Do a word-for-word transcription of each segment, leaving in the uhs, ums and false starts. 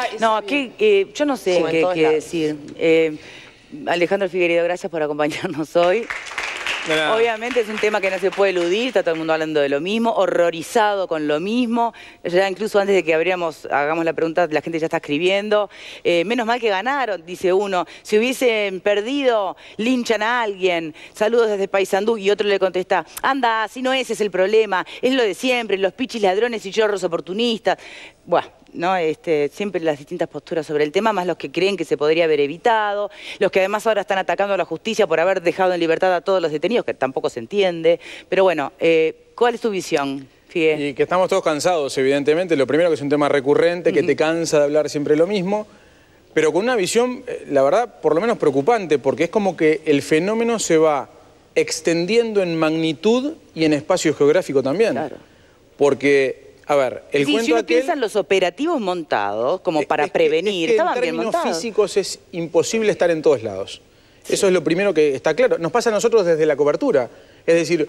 No, que, eh, yo no sé qué, qué decir. Eh, Alejandro Figueiredo, gracias por acompañarnos hoy. Nada. Obviamente es un tema que no se puede eludir, está todo el mundo hablando de lo mismo, horrorizado con lo mismo. Ya incluso antes de que abriéramos, hagamos la pregunta, la gente ya está escribiendo. Eh, menos mal que ganaron, dice uno. Si hubiesen perdido, linchan a alguien. Saludos desde Paysandú. Y otro le contesta, anda, si no ese es el problema, es lo de siempre, los pichis ladrones y chorros oportunistas. Bueno, ¿no? Este, siempre las distintas posturas sobre el tema, más los que creen que se podría haber evitado, los que además ahora están atacando a la justicia por haber dejado en libertad a todos los detenidos, que tampoco se entiende. Pero bueno, eh, ¿cuál es tu visión, Figue? Y que estamos todos cansados, evidentemente. Lo primero que es un tema recurrente, que uh-huh. te cansa de hablar siempre lo mismo, pero con una visión, la verdad, por lo menos preocupante, porque es como que el fenómeno se va extendiendo en magnitud y en espacio geográfico también. Claro. Porque... A ver, el sí, cuento si uno aquel, piensa en los operativos montados, como es, para es prevenir, que, es que estaban bien montados. En términos físicos es imposible estar en todos lados. Sí. Eso es lo primero que está claro. Nos pasa a nosotros desde la cobertura. Es decir,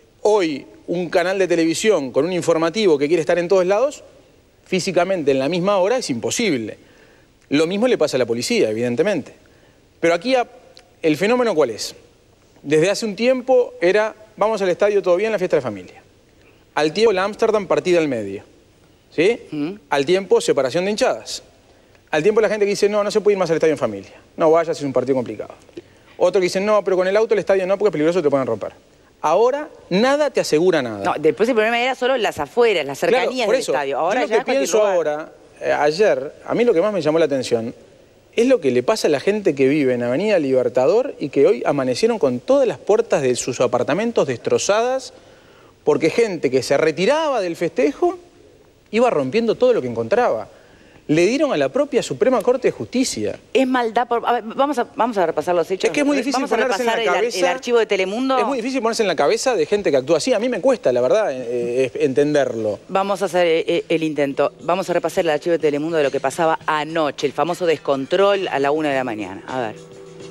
hoy un canal de televisión con un informativo que quiere estar en todos lados, físicamente en la misma hora es imposible. Lo mismo le pasa a la policía, evidentemente. Pero aquí el fenómeno ¿cuál es? Desde hace un tiempo era, vamos al estadio, todo bien, la fiesta de familia. Al tiempo, el Ámsterdam partida al medio. ¿Sí? Mm. Al tiempo, separación de hinchadas. Al tiempo, la gente que dice, no, no se puede ir más al estadio en familia. No vayas, es un partido complicado. Otro que dice, no, pero con el auto el estadio no, porque es peligroso, te pueden romper. Ahora, nada te asegura nada. No, después el problema era solo las afueras, las cercanías claro, por del eso, estadio. Ahora yo ya lo que pienso ahora, eh, ayer, a mí lo que más me llamó la atención es lo que le pasa a la gente que vive en Avenida Libertador y que hoy amanecieron con todas las puertas de sus apartamentos destrozadas porque gente que se retiraba del festejo iba rompiendo todo lo que encontraba. Le dieron a la propia Suprema Corte de Justicia. Es maldad por... A ver, vamos, a, vamos a repasar los hechos. Es que es muy difícil vamos a ponerse repasar en la cabeza... El, el archivo de Telemundo. Es muy difícil ponerse en la cabeza de gente que actúa así. A mí me cuesta, la verdad, eh, entenderlo. Vamos a hacer eh, el intento. Vamos a repasar el archivo de Telemundo de lo que pasaba anoche. El famoso descontrol a la una de la mañana. A ver.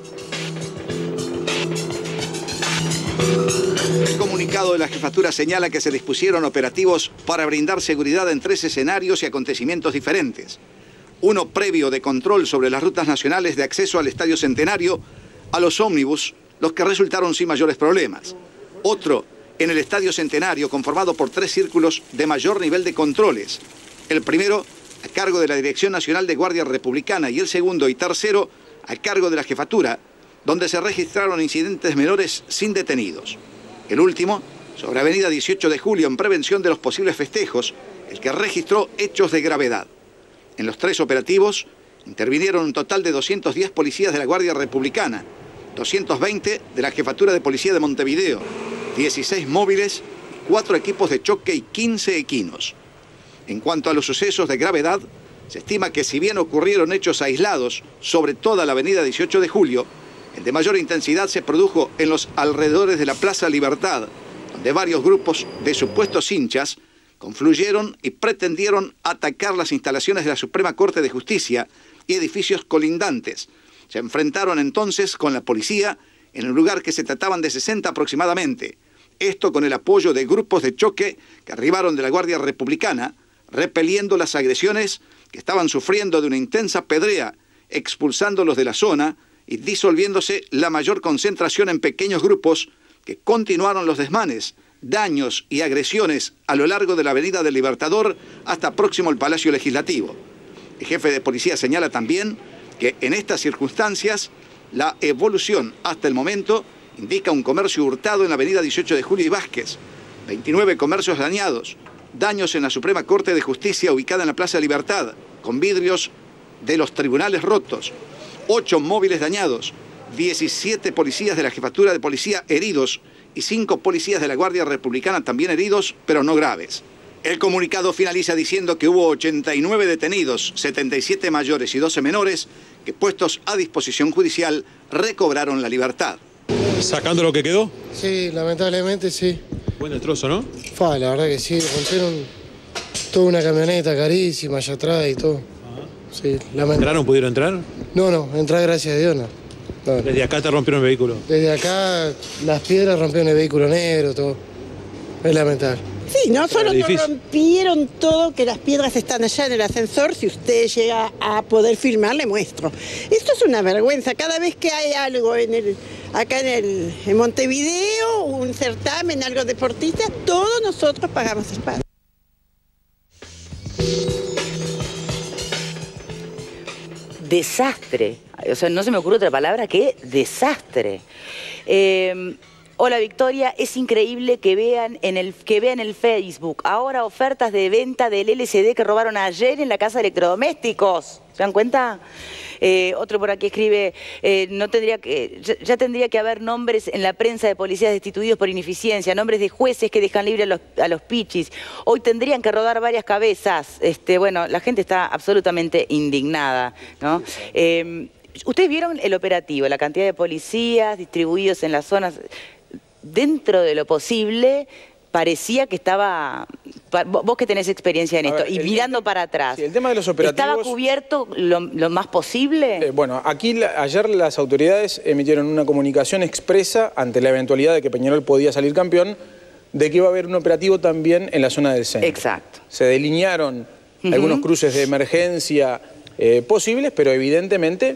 El comunicado de la jefatura señala que se dispusieron operativos para brindar seguridad en tres escenarios y acontecimientos diferentes. Uno previo de control sobre las rutas nacionales de acceso al Estadio Centenario, a los ómnibus, los que resultaron sin mayores problemas. Otro en el Estadio Centenario, conformado por tres círculos de mayor nivel de controles. El primero a cargo de la Dirección Nacional de Guardia Republicana y el segundo y tercero a cargo de la jefatura, donde se registraron incidentes menores sin detenidos. El último, sobre Avenida dieciocho de julio, en prevención de los posibles festejos, el que registró hechos de gravedad. En los tres operativos intervinieron un total de doscientos diez policías de la Guardia Republicana, doscientos veinte de la Jefatura de Policía de Montevideo, dieciséis móviles, cuatro equipos de choque y quince equinos. En cuanto a los sucesos de gravedad, se estima que si bien ocurrieron hechos aislados sobre toda la Avenida dieciocho de julio, el de mayor intensidad se produjo en los alrededores de la Plaza Libertad, donde varios grupos de supuestos hinchas confluyeron y pretendieron atacar las instalaciones de la Suprema Corte de Justicia y edificios colindantes. Se enfrentaron entonces con la policía en un lugar que se trataban de sesenta aproximadamente. Esto con el apoyo de grupos de choque que arribaron de la Guardia Republicana, repeliendo las agresiones que estaban sufriendo de una intensa pedrea, expulsándolos de la zona y disolviéndose la mayor concentración en pequeños grupos que continuaron los desmanes, daños y agresiones a lo largo de la Avenida del Libertador hasta próximo al Palacio Legislativo. El jefe de policía señala también que en estas circunstancias la evolución hasta el momento indica un comercio hurtado en la Avenida dieciocho de julio y Vázquez, veintinueve comercios dañados, daños en la Suprema Corte de Justicia ubicada en la Plaza Libertad, con vidrios de los tribunales rotos, ocho móviles dañados, diecisiete policías de la Jefatura de Policía heridos y cinco policías de la Guardia Republicana también heridos, pero no graves. El comunicado finaliza diciendo que hubo ochenta y nueve detenidos, setenta y siete mayores y doce menores, que puestos a disposición judicial recobraron la libertad. ¿Sacando lo que quedó? Sí, lamentablemente sí. Buen destrozo, ¿no? Fa, la verdad que sí, rompieron toda una camioneta carísima allá atrás y todo. Sí, ¿Entraron? ¿Pudieron entrar? No, no, entrar gracias a Dios no. no. ¿Desde acá te rompieron el vehículo? Desde acá las piedras rompieron el vehículo negro, todo. Es lamentable. Sí, no solo nos rompieron todo, que las piedras están allá en el ascensor, si usted llega a poder filmar, le muestro. Esto es una vergüenza, cada vez que hay algo en el, acá en, el, en Montevideo, un certamen, algo deportista, todos nosotros pagamos el pago. Desastre. O sea, no se me ocurre otra palabra que desastre. Eh... Hola Victoria, es increíble que vean en el que vean el Facebook ahora ofertas de venta del L C D que robaron ayer en la casa de electrodomésticos. ¿Se dan cuenta? Eh, otro por aquí escribe, eh, no tendría que, ya, ya tendría que haber nombres en la prensa de policías destituidos por ineficiencia, nombres de jueces que dejan libre a los, a los pichis. Hoy tendrían que rodar varias cabezas. Este, bueno, la gente está absolutamente indignada, ¿no? Eh, ¿Ustedes vieron el operativo, la cantidad de policías distribuidos en las zonas? Dentro de lo posible, parecía que estaba... Vos que tenés experiencia en esto, ver, y el, mirando para atrás, sí, el tema de los operativos, ¿estaba cubierto lo, lo más posible? Eh, bueno, aquí la, ayer las autoridades emitieron una comunicación expresa ante la eventualidad de que Peñarol podía salir campeón, de que iba a haber un operativo también en la zona del centro. Exacto. Se delinearon uh-huh. algunos cruces de emergencia eh, posibles, pero evidentemente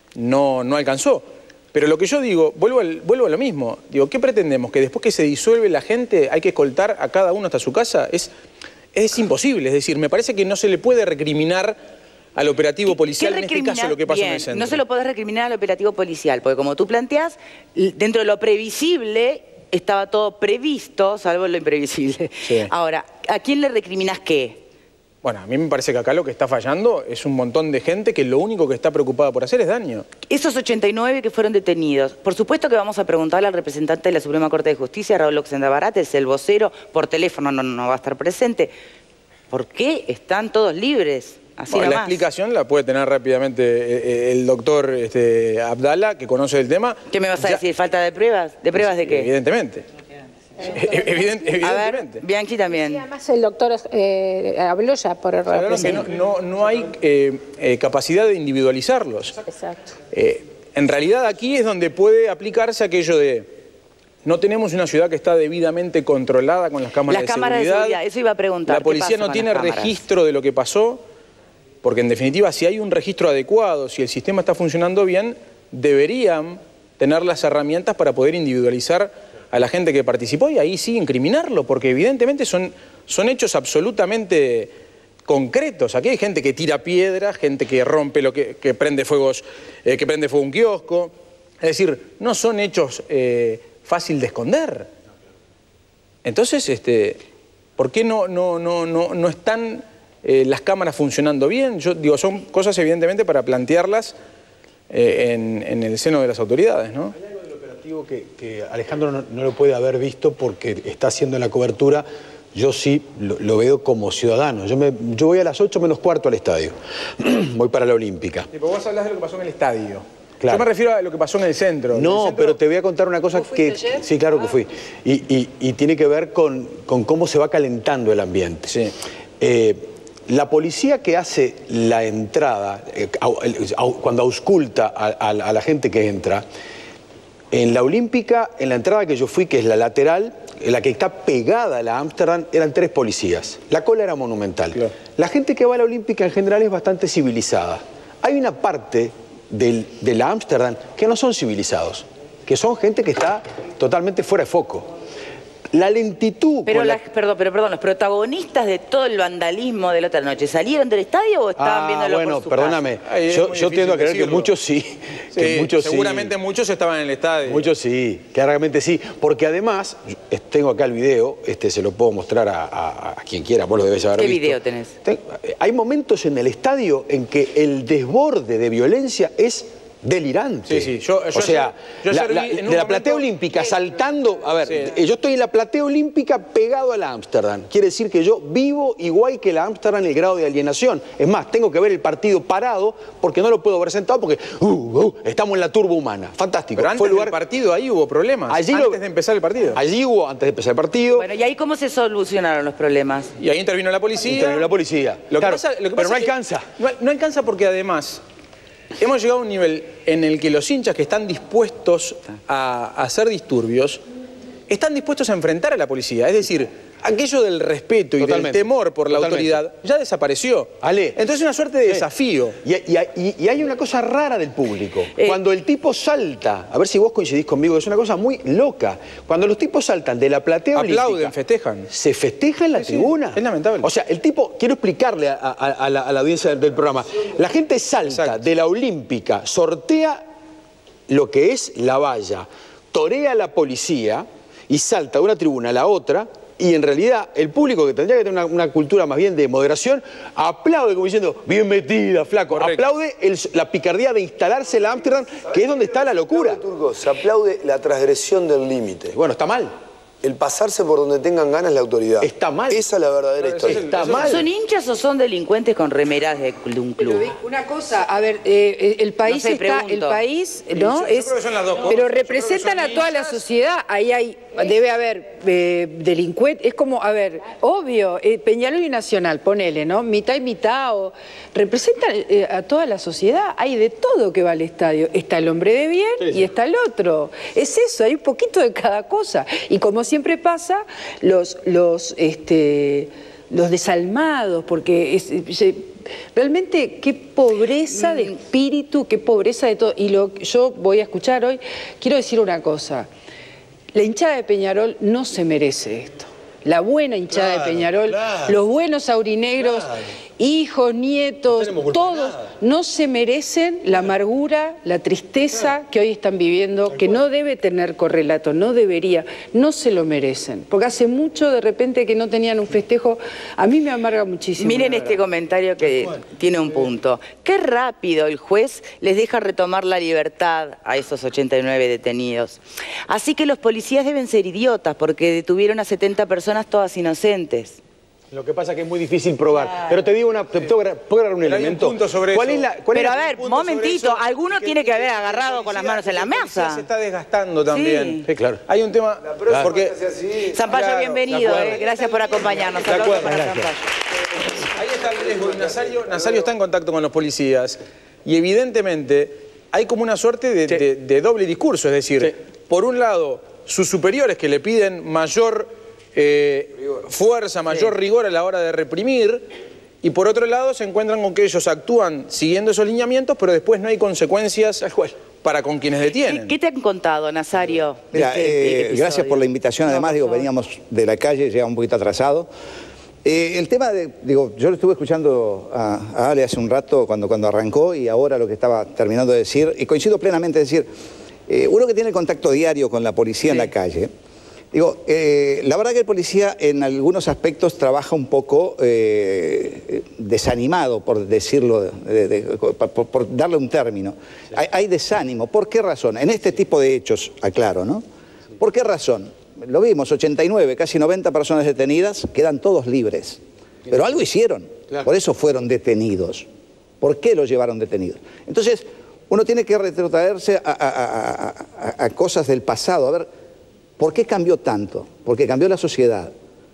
no, no alcanzó. Pero lo que yo digo, vuelvo, al, vuelvo a lo mismo, digo, ¿qué pretendemos? ¿Que después que se disuelve la gente hay que escoltar a cada uno hasta su casa? Es, es imposible, es decir, me parece que no se le puede recriminar al operativo policial en este caso lo que pasó Bien, en el centro. No se lo podés recriminar al operativo policial, porque como tú planteás, dentro de lo previsible estaba todo previsto, salvo lo imprevisible. Sí. Ahora, ¿a quién le recriminás qué? Bueno, a mí me parece que acá lo que está fallando es un montón de gente que lo único que está preocupada por hacer es daño. Esos ochenta y nueve que fueron detenidos, por supuesto que vamos a preguntarle al representante de la Suprema Corte de Justicia, Raúl Oxenda Barata, es el vocero, por teléfono no, no va a estar presente. ¿Por qué están todos libres? Así bueno, nomás. La explicación la puede tener rápidamente el doctor este, Abdala, que conoce el tema. ¿Qué me vas a ya... decir? ¿Falta de pruebas? ¿De pruebas de qué? Evidentemente. Evident, evidentemente. A ver, Bianchi también. Sí, además el doctor eh, habló ya por el representante. No, no, no hay eh, eh, capacidad de individualizarlos. Exacto. Eh, en realidad aquí es donde puede aplicarse aquello de no tenemos una ciudad que está debidamente controlada con las cámaras, las de, cámaras seguridad. de seguridad. Eso iba a preguntar. La policía no tiene registro de lo que pasó, porque en definitiva si hay un registro adecuado, si el sistema está funcionando bien, deberían tener las herramientas para poder individualizar a la gente que participó y ahí sí incriminarlo, porque evidentemente son, son hechos absolutamente concretos. Aquí hay gente que tira piedras, gente que rompe lo que, que prende fuegos, eh, que prende fuego un kiosco. Es decir, no son hechos eh, fácil de esconder. Entonces, este, ¿por qué no, no, no, no, no están eh, las cámaras funcionando bien? Yo digo, son cosas evidentemente para plantearlas eh, en, en el seno de las autoridades, ¿no? Que, que Alejandro no, no lo puede haber visto porque está haciendo la cobertura, yo sí lo, lo veo como ciudadano. Yo, me, yo voy a las ocho menos cuarto al estadio, voy para la Olímpica. Y vos hablas de lo que pasó en el estadio. Claro. Yo me refiero a lo que pasó en el centro. No, el centro... pero te voy a contar una cosa que... Ayer? Sí, claro que fui. Y, y, y tiene que ver con, con cómo se va calentando el ambiente. Sí. Eh, La policía que hace la entrada, eh, cuando ausculta a, a, a la gente que entra, en la Olímpica, en la entrada que yo fui, que es la lateral, la que está pegada a la Ámsterdam, eran tres policías. La cola era monumental. Claro. La gente que va a la Olímpica en general es bastante civilizada. Hay una parte del, de la Ámsterdam que no son civilizados, que son gente que está totalmente fuera de foco. La lentitud... Pero, la... la, perdón, pero perdón, los protagonistas de todo el vandalismo de la otra noche, ¿salieron del estadio o estaban ah, viéndolo bueno, por su perdóname. Ay, yo yo tiendo a creer decirlo. que muchos sí. sí que muchos seguramente sí. muchos estaban en el estadio. Muchos sí, claramente sí. Porque además, tengo acá el video, este se lo puedo mostrar a, a, a quien quiera, vos lo debes haber ¿Qué visto. ¿Qué video tenés? Ten, hay momentos en el estadio en que el desborde de violencia es... delirante. Sí, sí. Yo, yo o sea, yo la, la, de la momento... platea olímpica saltando... A ver, sí. Yo estoy en la platea olímpica pegado a la Ámsterdam. Quiere decir que yo vivo igual que la Ámsterdam en el grado de alienación. Es más, tengo que ver el partido parado porque no lo puedo ver sentado porque uh, uh, estamos en la turba humana. Fantástico. Pero antes Fue lugar... del partido ahí hubo problemas. Allí antes lo... de empezar el partido. Allí hubo antes de empezar el partido. Bueno, ¿y ahí cómo se solucionaron los problemas? Y ahí intervino la policía. Intervino la policía. Lo claro, que pasa, lo que pero pasa no alcanza. No, no alcanza porque además... Hemos llegado a un nivel en el que los hinchas que están dispuestos a, a hacer disturbios están dispuestos a enfrentar a la policía. Es decir, aquello del respeto y Totalmente. del temor por la Totalmente. autoridad ya desapareció. Ale. Entonces es una suerte de sí. desafío. Y, y, y hay una cosa rara del público. Eh. Cuando el tipo salta, a ver si vos coincidís conmigo, es una cosa muy loca. Cuando los tipos saltan de la platea Aplauden, olímpica, festejan. Se festeja en la sí, tribuna. Sí. Es lamentable. O sea, el tipo, quiero explicarle a, a, a, la, a la audiencia del programa, la gente salta Exacto. de la olímpica, sortea lo que es la valla, torea a la policía y salta de una tribuna a la otra. Y en realidad el público, que tendría que tener una, una cultura más bien de moderación, aplaude como diciendo, bien metida, flaco. Correcto. Aplaude el, la picardía de instalarse en la Ámsterdam, que es donde está la locura. Turco, se aplaude la transgresión del límite. Bueno, está mal. El pasarse por donde tengan ganas la autoridad. Está mal. Esa es la verdadera no, historia. Está mal. ¿Son hinchas o son delincuentes con remeras de un club? Pero una cosa, a ver, eh, el país no sé, está, pregunto. el país, ¿no? Yo, yo es, creo que son las dos cosas. Pero representan a toda la sociedad. Ahí hay, debe haber eh, delincuentes. Es como, a ver, obvio, eh, Peñarol y Nacional, ponele, ¿no? Mitad y mitad, o representan eh, a toda la sociedad. Hay de todo que va al estadio. Está el hombre de bien sí, sí. y está el otro. Es eso, hay un poquito de cada cosa. Y como siempre pasa, los, los, este, los desalmados, porque es, es, realmente qué pobreza de espíritu, qué pobreza de todo. Y lo que yo voy a escuchar hoy, quiero decir una cosa. La hinchada de Peñarol no se merece esto. La buena hinchada claro, de Peñarol, claro. los buenos aurinegros, claro. hijos, nietos, no todos no se merecen la amargura, la tristeza claro. que hoy están viviendo, que no debe tener correlato, no debería, no se lo merecen. Porque hace mucho de repente que no tenían un festejo, a mí me amarga muchísimo. Miren este comentario que tiene un punto. Qué rápido el juez les deja retomar la libertad a esos ochenta y nueve detenidos. Así que los policías deben ser idiotas porque detuvieron a setenta personas todas inocentes. Lo que pasa es que es muy difícil probar. Claro. Pero te digo una, te puedo, puedo agarrar un Pero elemento. Un punto sobre ¿Cuál eso. es la, cuál Pero es a ver, momentito, alguno que, tiene que haber agarrado que con las manos en la mesa. Se está desgastando también. Sí, sí claro. Hay un tema. Claro. Porque Zampayo, claro, y evidentemente hay como una suerte de, sí. de, de doble discurso. Es decir, sí. por un lado, sus superiores que le piden mayor eh, fuerza, mayor sí. rigor a la hora de reprimir. Y por otro lado se encuentran con que ellos actúan siguiendo esos lineamientos, pero después no hay consecuencias para con quienes detienen. ¿Qué, qué te han contado, Nazario? Mira, este eh, gracias por la invitación. Además, no, digo, veníamos de la calle, llegamos un poquito atrasado. Eh, el tema de, digo, yo lo estuve escuchando a, a Ale hace un rato cuando, cuando arrancó y ahora lo que estaba terminando de decir, y coincido plenamente, es decir, eh, uno que tiene el contacto diario con la policía sí. en la calle. Digo, eh, la verdad que el policía en algunos aspectos trabaja un poco eh, desanimado, por decirlo, de, de, por, por darle un término. Sí. Hay, hay desánimo. ¿Por qué razón? En este tipo de hechos, aclaro, ¿no? Sí. ¿Por qué razón? Lo vimos, ochenta y nueve, casi noventa personas detenidas, quedan todos libres. Pero algo hicieron, claro. por eso fueron detenidos. ¿Por qué los llevaron detenidos? Entonces, uno tiene que retrotraerse a, a, a, a, a cosas del pasado, a ver... ¿Por qué cambió tanto? Porque cambió la sociedad.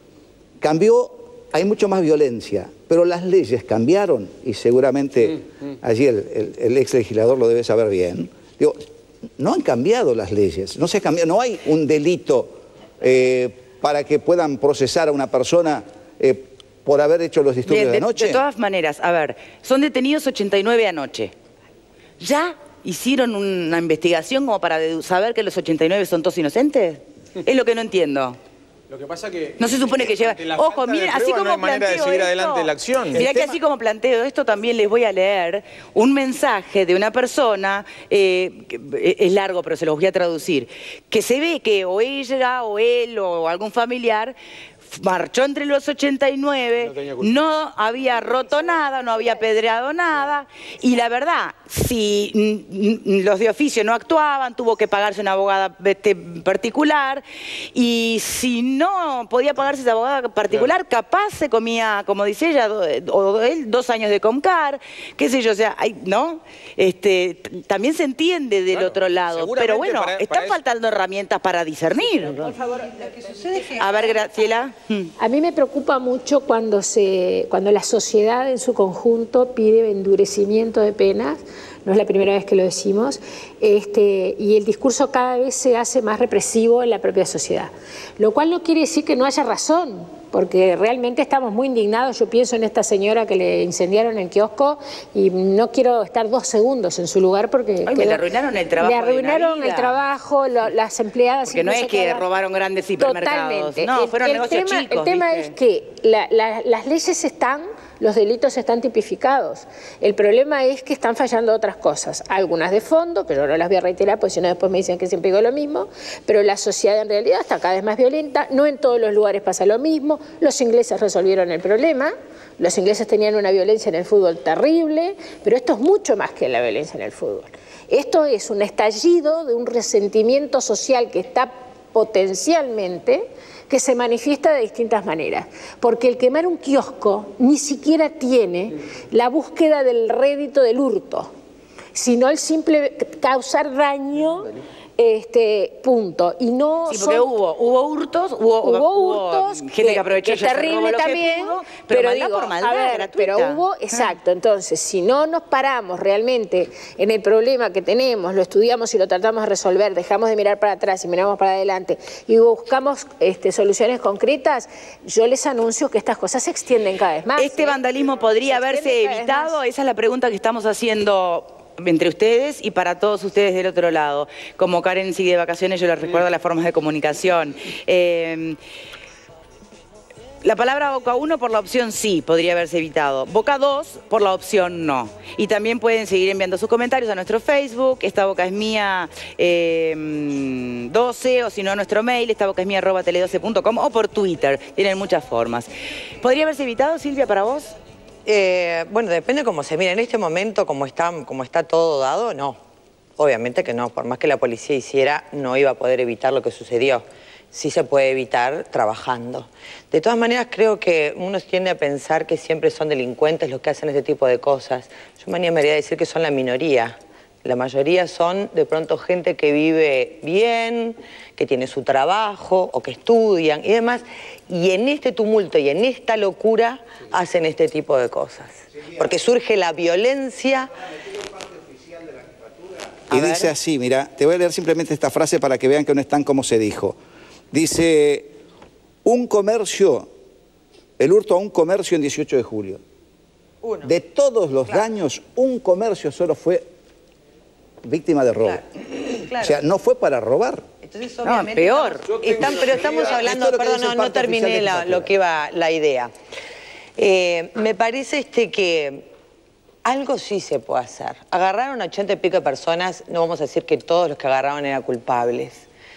Cambió, hay mucho más violencia, pero las leyes cambiaron y seguramente mm, mm. allí el, el, el ex legislador lo debe saber bien. Digo, no han cambiado las leyes, no se ha cambiado, no hay un delito eh, para que puedan procesar a una persona eh, por haber hecho los disturbios de, de, de anoche. De todas maneras, a ver, son detenidos ochenta y nueve anoche. ¿Ya hicieron una investigación como para saber que los ochenta y nueve son todos inocentes? Es lo que no entiendo. Lo que pasa que... No se supone que lleva... Ojo, miren, así como no planteo de seguir esto... adelante la acción. Mirá que tema... así como planteo esto, también les voy a leer un mensaje de una persona, eh, es largo, pero se los voy a traducir, que se ve que o ella, o él, o algún familiar... marchó entre los ochenta y nueve, no, no había roto nada, no había apedreado nada, y la verdad, si los de oficio no actuaban, tuvo que pagarse una abogada este, particular, y si no podía pagarse esa abogada particular, claro. capaz se comía, como dice ella, o él, dos años de Comcar, qué sé yo, o sea, hay, ¿no? Este, también se entiende del claro, otro lado, pero bueno, para, están para faltando eso. herramientas para discernir. Por favor, lo que sucede es que... A ver, Graciela. A mí me preocupa mucho cuando, se, cuando la sociedad en su conjunto pide endurecimiento de penas, no es la primera vez que lo decimos, este, y el discurso cada vez se hace más represivo en la propia sociedad. Lo cual no quiere decir que no haya razón porque realmente estamos muy indignados. Yo pienso en esta señora que le incendiaron el kiosco y no quiero estar dos segundos en su lugar porque... Ay, le arruinaron el trabajo. Le arruinaron el trabajo, lo, las empleadas... Porque no es que quedaron... robaron grandes hipermercados. Totalmente. No, el, fueron el negocios tema, chicos. El tema ¿viste? es que la, la, las leyes están... Los delitos están tipificados. El problema es que están fallando otras cosas. Algunas de fondo, pero no las voy a reiterar, porque si no después me dicen que siempre digo lo mismo. Pero la sociedad en realidad está cada vez más violenta. No en todos los lugares pasa lo mismo. Los ingleses resolvieron el problema. Los ingleses tenían una violencia en el fútbol terrible. Pero esto es mucho más que la violencia en el fútbol. Esto es un estallido de un resentimiento social que está potencialmente... que se manifiesta de distintas maneras, porque el quemar un kiosco ni siquiera tiene la búsqueda del rédito del hurto, sino el simple causar daño, este punto. Y no sí, porque son... hubo, hubo hurtos, hubo, hubo hurtos, hubo gente que, que aprovechó, que terrible también, pudo, pero, pero digo, por maldad, a ver, gratuita. Pero hubo, exacto, entonces, si no nos paramos realmente en el problema que tenemos, lo estudiamos y lo tratamos de resolver, dejamos de mirar para atrás y miramos para adelante y buscamos este, soluciones concretas, yo les anuncio que estas cosas se extienden cada vez más. ¿Este ¿eh? vandalismo podría haberse evitado? Esa es la pregunta que estamos haciendo entre ustedes y para todos ustedes del otro lado. Como Karen sigue de vacaciones, yo les recuerdo las formas de comunicación. Eh, la palabra Boca uno por la opción sí, podría haberse evitado. Boca dos por la opción no. Y también pueden seguir enviando sus comentarios a nuestro Facebook, esta boca es mía eh, doce, o si no a nuestro mail, esta boca es mía arroba tele doce punto com, o por Twitter. Tienen muchas formas. ¿Podría haberse evitado, Silvia, para vos? Eh, bueno, depende cómo se mira. En este momento, como está, como está todo dado, no. Obviamente que no. Por más que la policía hiciera, no iba a poder evitar lo que sucedió. Sí se puede evitar trabajando. De todas maneras, creo que uno tiende a pensar que siempre son delincuentes los que hacen este tipo de cosas. Yo me animaría a decir que son la minoría. La mayoría son, de pronto, gente que vive bien, que tiene su trabajo, o que estudian y demás. Y en este tumulto y en esta locura hacen este tipo de cosas. Porque surge la violencia. Y dice así, mira, te voy a leer simplemente esta frase para que vean que no es tan como se dijo. Dice, un comercio, el hurto a un comercio en dieciocho de julio. Uno. De todos los claro. daños, un comercio solo fue víctima de robo. Claro. Claro. O sea, no fue para robar. Entonces, obviamente, no, peor. Estamos, están, pero estamos hablando, perdón, no, no terminé la, lo que iba la idea. Eh, me parece este que algo sí se puede hacer. Agarraron a ochenta y pico de personas, no vamos a decir que todos los que agarraron eran culpables,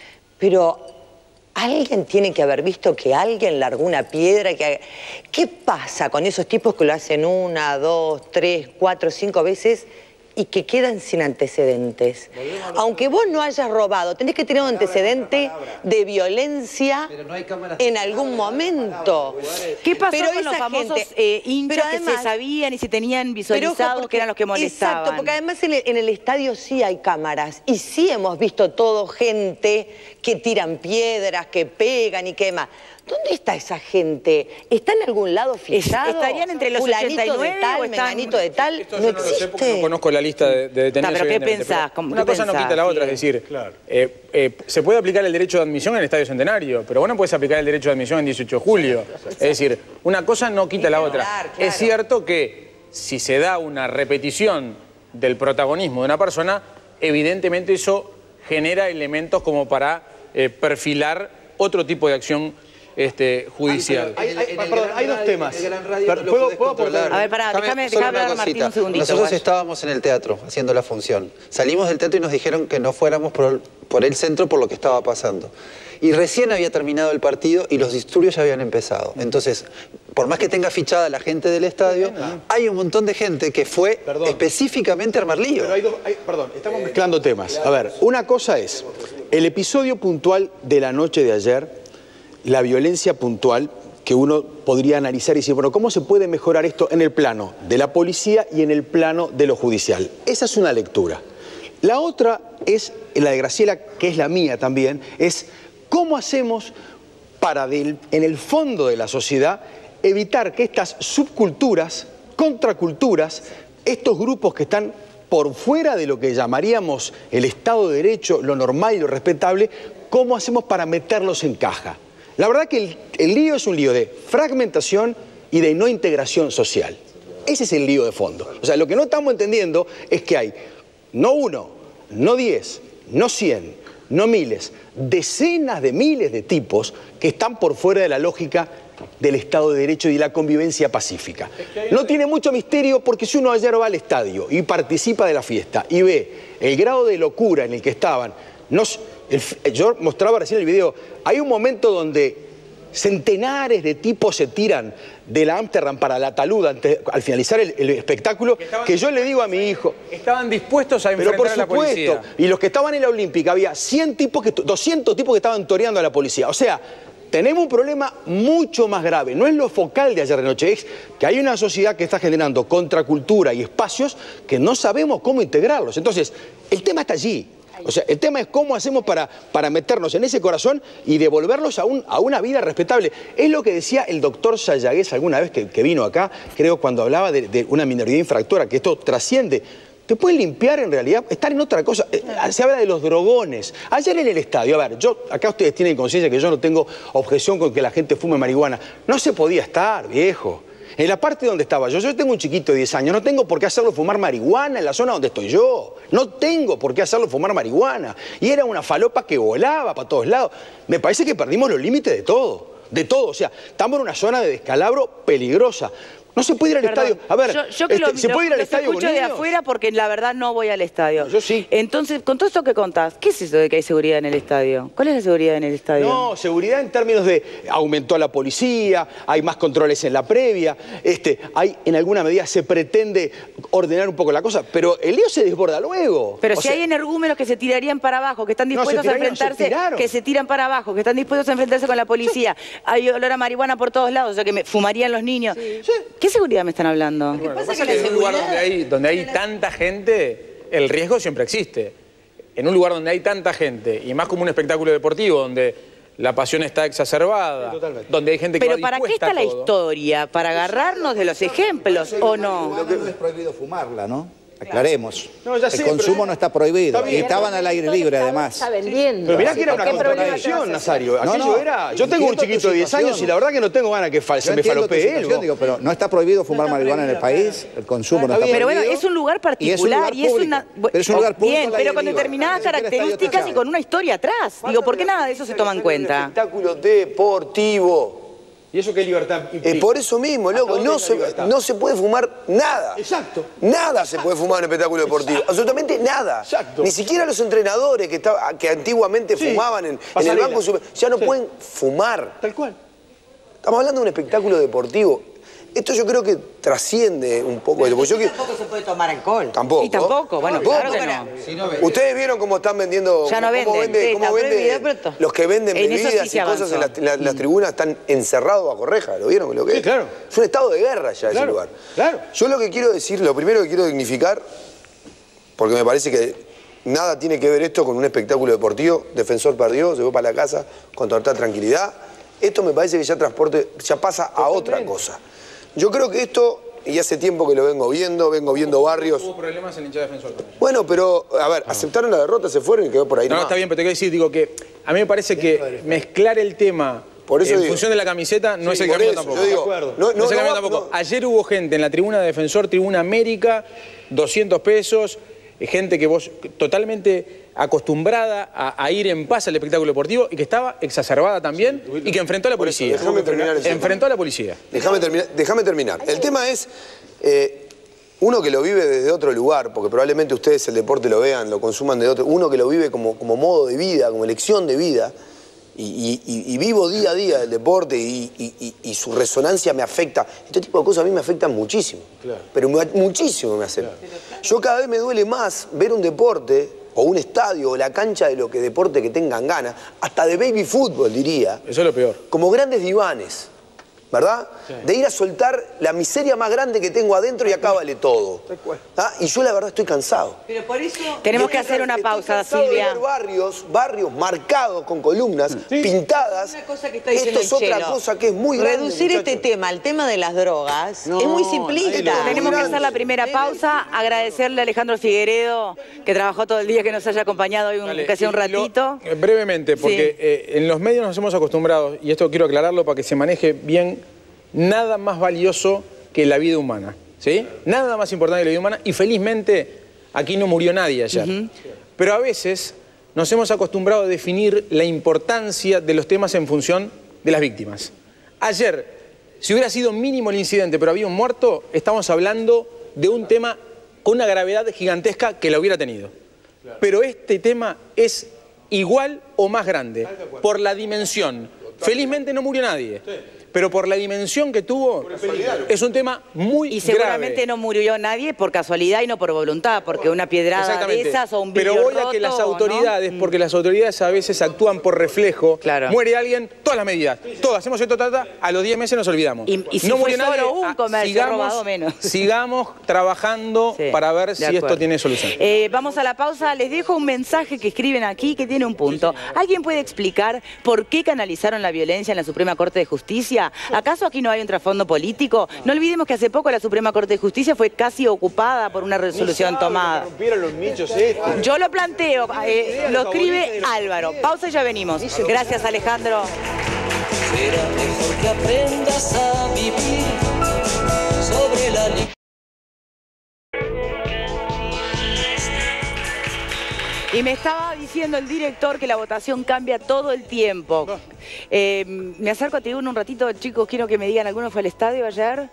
pero alguien tiene que haber visto que alguien largó una piedra. Que... ¿Qué pasa con esos tipos que lo hacen una, dos, tres, cuatro, cinco veces y que quedan sin antecedentes? Aunque vos no hayas robado, tenés que tener un antecedente de violencia en algún momento. ¿Qué pasó pero con los famosos gente, eh, hinchas además, que se sabían y se tenían visualizados porque, que eran los que molestaban? Exacto, porque además en el, en el estadio sí hay cámaras y sí hemos visto todo gente que tiran piedras, que pegan y quema. ¿Dónde está esa gente? ¿Está en algún lado fichado? ¿Estarían entre los ochenta y nueve de tal, o están... menganito de tal? Esto no yo no lo sé porque no conozco la lista de, de detenidos. ¿Pero qué pensás? Pero una cosa pensás? no quita la otra, sí. Es decir, claro. eh, eh, se puede aplicar el derecho de admisión en el Estadio Centenario, pero vos no podés aplicar el derecho de admisión en dieciocho de julio. Es decir, una cosa no quita la otra. Claro, claro. Es cierto que si se da una repetición del protagonismo de una persona, evidentemente eso genera elementos como para eh, perfilar otro tipo de acción Este, judicial. Hay, hay, hay, perdón, hay dos temas. ¿Puedo, ¿puedo aportar? A ver, pará, déjame, déjame hablar a Martín un segundito. Nosotros guay. estábamos en el teatro haciendo la función. Salimos del teatro y nos dijeron que no fuéramos por, por el centro por lo que estaba pasando. Y recién había terminado el partido y los disturbios ya habían empezado. Entonces, por más que tenga fichada la gente del estadio, hay un montón de gente que fue perdón. específicamente a armar lío. Pero hay dos, hay, perdón, estamos eh, mezclando temas. A ver, una cosa es el episodio puntual de la noche de ayer, la violencia puntual que uno podría analizar y decir, bueno, ¿cómo se puede mejorar esto en el plano de la policía y en el plano de lo judicial? Esa es una lectura. La otra es, la de Graciela, que es la mía también, es cómo hacemos para, del, en el fondo de la sociedad, evitar que estas subculturas, contraculturas, estos grupos que están por fuera de lo que llamaríamos el Estado de Derecho, lo normal y lo respetable, ¿cómo hacemos para meterlos en caja? La verdad que el, el lío es un lío de fragmentación y de no integración social. Ese es el lío de fondo. O sea, lo que no estamos entendiendo es que hay no uno, no diez, no cien, no miles, decenas de miles de tipos que están por fuera de la lógica del Estado de Derecho y la convivencia pacífica. No tiene mucho misterio porque si uno ayer va al estadio y participa de la fiesta y ve el grado de locura en el que estaban, no, el, yo mostraba recién el video, hay un momento donde centenares de tipos se tiran de la Amsterdam para la Talud antes, al finalizar el, el espectáculo, que, estaban, que yo le digo a mi hijo... Estaban dispuestos a enfrentar pero por a la policía. supuesto, y los que estaban en la Olímpica, había cien tipos, que, doscientos tipos que estaban toreando a la policía. O sea, tenemos un problema mucho más grave. No es lo focal de ayer de noche, es que hay una sociedad que está generando contracultura y espacios que no sabemos cómo integrarlos. Entonces, el tema está allí. O sea, el tema es cómo hacemos para, para meternos en ese corazón y devolverlos a, un, a una vida respetable. Es lo que decía el doctor Sayagués alguna vez que, que vino acá, creo cuando hablaba de, de una minoría infractora, que esto trasciende. Te pueden limpiar en realidad, estar en otra cosa. Se habla de los drogones. Ayer en el estadio, a ver, yo, acá ustedes tienen conciencia que yo no tengo objeción con que la gente fume marihuana. No se podía estar, viejo. En la parte donde estaba yo, yo tengo un chiquito de diez años, no tengo por qué hacerlo fumar marihuana en la zona donde estoy yo. No tengo por qué hacerlo fumar marihuana. Y era una falopa que volaba para todos lados. Me parece que perdimos los límites de todo. De todo. O sea, estamos en una zona de descalabro peligrosa. No se puede ir al Perdón, estadio. A ver, yo, yo que este, lo, ¿se puede ir al lo estadio con escucho de niños? afuera porque la verdad no voy al estadio. No, yo sí. Entonces, con todo esto que contás, ¿qué es eso de que hay seguridad en el estadio? ¿Cuál es la seguridad en el estadio? No, seguridad en términos de aumentó la policía, hay más controles en la previa, este, hay en alguna medida se pretende ordenar un poco la cosa, pero el lío se desborda luego. Pero o si sea, hay energúmenos que se tirarían para abajo, que están dispuestos no, a tirarían, enfrentarse, se que se tiran para abajo, que están dispuestos a enfrentarse con la policía, hay olor a marihuana por todos lados, o sea que me fumarían los niños. Sí. ¿Qué seguridad me están hablando? Bueno, pasa que en un lugar donde hay, donde hay tanta gente, el riesgo siempre existe. En un lugar donde hay tanta gente, y más como un espectáculo deportivo, donde la pasión está exacerbada, sí, donde hay gente que Pero va ¿para qué está a la todo. historia? ¿Para agarrarnos de los ejemplos o no? Lo que no es prohibido fumarla, ¿no? Aclaremos. No, ya el sé, consumo pero... no está prohibido. Está y estaban al aire libre, además. Está vendiendo. Pero mirá que era una ¿Qué problema contradicción, Nazario. No, Aquello no, era... Yo tengo un chiquito de diez años y la verdad que no tengo ganas que fa... se me falopee él. Digo, pero no está prohibido fumar no marihuana prohibido, en el país, el consumo no está prohibido. Pero bueno, es un lugar particular y es, un lugar y es una... Pero es un lugar público. Bien, pero con determinadas características y con una historia atrás. Digo, ¿por qué nada de eso se toma en cuenta? Espectáculo deportivo. ¿Y eso qué libertad implica? Es por eso mismo, loco, no se, no se puede fumar nada. Exacto. Nada se puede fumar en un espectáculo deportivo. Exacto. Absolutamente nada. Exacto. Ni siquiera los entrenadores que, estaba, que antiguamente sí. fumaban en, en el banco ya no sí. pueden fumar. Tal cual. Estamos hablando de un espectáculo deportivo. Esto yo creo que trasciende un poco. Pero yo tampoco que... se puede tomar alcohol. Tampoco. Y tampoco, bueno, ¿Tampoco? claro que no. Si no Ustedes vieron cómo están vendiendo... Ya no cómo venden, vende, sí, cómo vende prohibido, los que venden en eso bebidas sí y cosas en, la, la, mm. las tribunas están encerrados bajo reja. ¿Lo vieron lo que sí, es? claro. Es un estado de guerra ya claro, ese lugar. Claro. Yo lo que quiero decir, lo primero que quiero dignificar, porque me parece que nada tiene que ver esto con un espectáculo deportivo. Defensor perdió, se fue para la casa con total tranquilidad. Esto me parece que ya transporte, ya pasa a otra cosa. Yo creo que esto, y hace tiempo que lo vengo viendo, vengo viendo barrios... Hubo problemas en el hincha defensor también. Bueno, pero, a ver, aceptaron la derrota, se fueron y quedó por ahí. No, no, está bien, pero te quiero decir, digo que a mí me parece que mezclar el tema por eso en digo. función de la camiseta no sí, es el por camino eso, tampoco. Yo digo, no, no, no, no es el camino no, tampoco. No. Ayer hubo gente en la tribuna de defensor, tribuna América, doscientos pesos, gente que vos totalmente acostumbrada a, a ir en paz al espectáculo deportivo y que estaba exacerbada también sí, y que enfrentó a la policía. Eso, déjame terminar el enfrentó a la policía. Déjame terminar, déjame terminar. El tema es, eh, uno que lo vive desde otro lugar, porque probablemente ustedes el deporte lo vean, lo consuman de otro, uno que lo vive como, como modo de vida, como elección de vida, y, y, y vivo día a día el deporte y, y, y su resonancia me afecta. Este tipo de cosas a mí me afectan muchísimo, claro. pero muchísimo me afectan. Claro. Yo cada vez me duele más ver un deporte o un estadio o la cancha de lo que deporte que tengan ganas, hasta de baby fútbol diría. Eso es lo peor. Como grandes divanes. ¿verdad? Sí. De ir a soltar la miseria más grande que tengo adentro y acá vale todo. ¿Ah? Y yo la verdad estoy cansado. Pero por eso tenemos que hacer una pausa, Silvia. De ver barrios, barrios marcados con columnas, sí. pintadas. Una cosa que está diciendo Esto es otra Chelo. cosa que es muy grande. Reducir muchachos. este tema al tema de las drogas no, es muy simplista. Tenemos que hacer la primera pausa, agradecerle a Alejandro Figueredo, que trabajó todo el día, que nos haya acompañado hoy, un, que sea un ratito. Lo, brevemente, porque sí. eh, en los medios nos hemos acostumbrado, y esto quiero aclararlo para que se maneje bien, nada más valioso que la vida humana, ¿sí? Nada más importante que la vida humana, y felizmente aquí no murió nadie ayer. Uh-huh. Pero a veces nos hemos acostumbrado a definir la importancia de los temas en función de las víctimas. Ayer, si hubiera sido mínimo el incidente, pero había un muerto, estamos hablando de un tema con una gravedad gigantesca que la hubiera tenido. Claro. Pero este tema es igual o más grande, por la dimensión. Felizmente no murió nadie. Sí. Pero por la dimensión que tuvo, es un tema muy grave. Y seguramente grave. no murió nadie por casualidad y no por voluntad, porque una piedrada de esas o un vidrio Pero voy roto, a que las autoridades, ¿no? porque las autoridades a veces actúan por reflejo, claro. muere alguien, todas las medidas, todas, hacemos esto, tata, a los diez meses nos olvidamos. Y, y si no fue murió solo nadie, un comercio sigamos, robado menos. Sigamos trabajando sí, para ver si acuerdo. esto tiene solución. Eh, vamos a la pausa, les dejo un mensaje que escriben aquí que tiene un punto. ¿Alguien puede explicar por qué canalizaron la violencia en la Suprema Corte de Justicia? ¿Acaso aquí no hay un trasfondo político? No olvidemos que hace poco la Suprema Corte de Justicia fue casi ocupada por una resolución tomada. Los nichos estos. Yo lo planteo, eh, lo escribe Álvaro. Pausa y ya venimos. Gracias, Alejandro. Será mejor que aprendas a vivir sobre la ley. Y me estaba diciendo el director que la votación cambia todo el tiempo. Eh, me acerco a tribuna un ratito, chicos, quiero que me digan, ¿alguno fue al estadio ayer?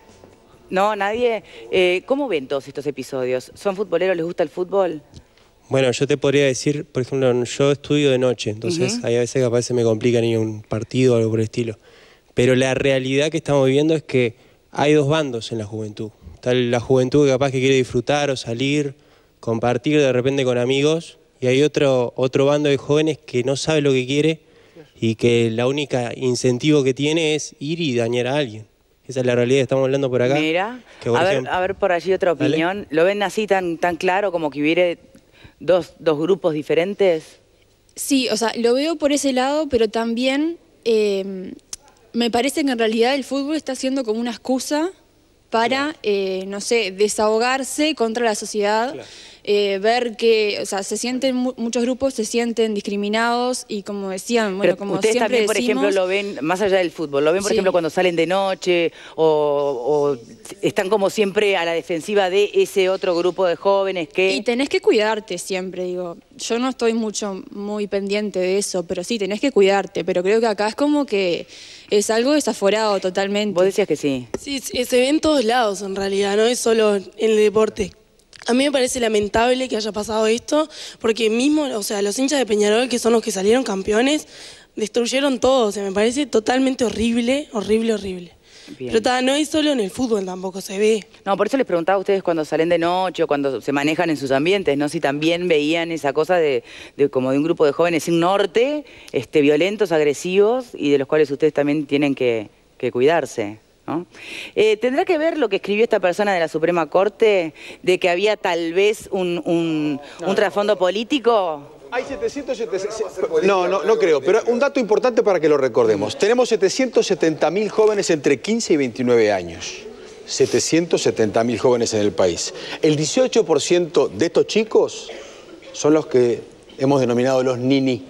No, nadie. Eh, ¿Cómo ven todos estos episodios? ¿Son futboleros? ¿Les gusta el fútbol? Bueno, yo te podría decir, por ejemplo, yo estudio de noche, entonces uh-huh. hay a veces que a veces me complican ir a un partido o algo por el estilo. Pero la realidad que estamos viviendo es que hay dos bandos en la juventud. Está la juventud que capaz que quiere disfrutar o salir, compartir de repente con amigos, y hay otro, otro bando de jóvenes que no sabe lo que quiere y que la única incentivo que tiene es ir y dañar a alguien. Esa es la realidad que estamos hablando por acá. Mira, que, por a, ver, ejemplo, a ver por allí otra opinión. ¿Vale? ¿Lo ven así tan, tan claro como que hubiera dos, dos grupos diferentes? Sí, o sea, lo veo por ese lado, pero también eh, me parece que en realidad el fútbol está siendo como una excusa para, eh, no sé, desahogarse contra la sociedad. Claro. Eh, ver que, o sea, se sienten, muchos grupos se sienten discriminados y como decían, bueno, pero como ustedes siempre también, por decimos, ejemplo, lo ven, más allá del fútbol, lo ven, por sí. ejemplo, cuando salen de noche o, o están como siempre a la defensiva de ese otro grupo de jóvenes que... Y tenés que cuidarte siempre, digo, yo no estoy mucho, muy pendiente de eso, pero sí, tenés que cuidarte, pero creo que acá es como que es algo desaforado totalmente. Vos decías que sí. Sí, se ve en todos lados en realidad, no es solo en el deporte. A mí me parece lamentable que haya pasado esto, porque mismo, o sea, los hinchas de Peñarol, que son los que salieron campeones, destruyeron todo. O sea, me parece totalmente horrible, horrible, horrible. Bien. Pero ta, no es solo en el fútbol tampoco, se ve. No, por eso les preguntaba a ustedes cuando salen de noche o cuando se manejan en sus ambientes, ¿no? Si también veían esa cosa de, de como de un grupo de jóvenes sin norte, este, violentos, agresivos, y de los cuales ustedes también tienen que, que cuidarse. ¿No? Eh, ¿Tendrá que ver lo que escribió esta persona de la Suprema Corte de que había tal vez un, un, un trasfondo político? Hay setecientos, setecientos, no, no, no creo, pero un dato importante para que lo recordemos. Tenemos setecientos setenta mil jóvenes entre quince y veintinueve años. setecientos setenta mil jóvenes en el país. El dieciocho por ciento de estos chicos son los que hemos denominado los nini.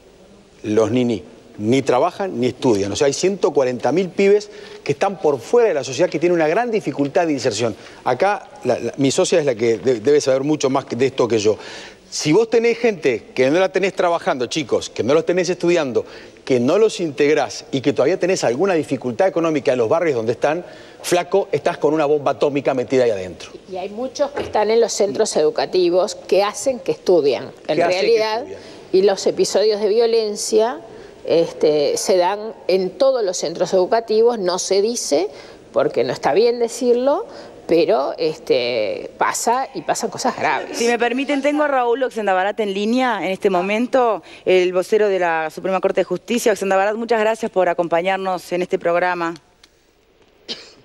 Los nini. Ni trabajan ni estudian. O sea, hay ciento cuarenta mil pibes que están por fuera de la sociedad, que tienen una gran dificultad de inserción. Acá, la, la, mi socia es la que de, debe saber mucho más de esto que yo. Si vos tenés gente que no la tenés trabajando, chicos, que no los tenés estudiando, que no los integrás y que todavía tenés alguna dificultad económica en los barrios donde están, flaco, estás con una bomba atómica metida ahí adentro. Y hay muchos que están en los centros educativos que hacen que estudian, en realidad, y los episodios de violencia... Este, se dan en todos los centros educativos, no se dice, porque no está bien decirlo, pero este, pasa y pasan cosas graves. Si me permiten, tengo a Raúl Oxendabarat en línea en este momento, el vocero de la Suprema Corte de Justicia. Oxendabarat, muchas gracias por acompañarnos en este programa.